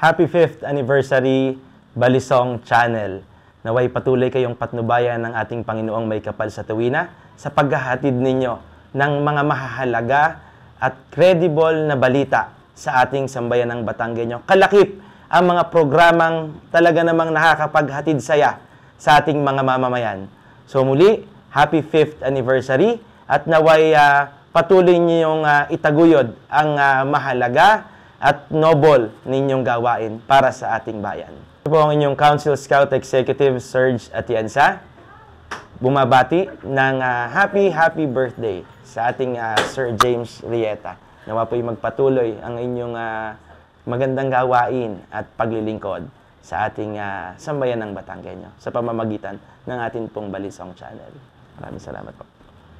Happy 5th Anniversary Balisong Channel. Naway patuloy kayong patnubayan ng ating Panginoong may kapal sa tuwina sa paghahatid ninyo ng mga mahahalaga at credible na balita sa ating sambayan ng Batanggenyo. Kalakip ang mga programang talaga namang nakakapaghatid saya sa ating mga mamamayan. So muli, happy 5th anniversary at naway patuloy niyong itaguyod ang mahalaga at noble ninyong gawain para sa ating bayan. Ito po ang inyong Council Scout Executive Serge Atienza, bumabati ng happy birthday sa ating Sir James Rieta. Nawa po'y magpatuloy ang inyong magandang gawain at paglilingkod sa ating sambayan ng Batanggenyo sa pamamagitan ng ating pong Balisong Channel. Maraming salamat po.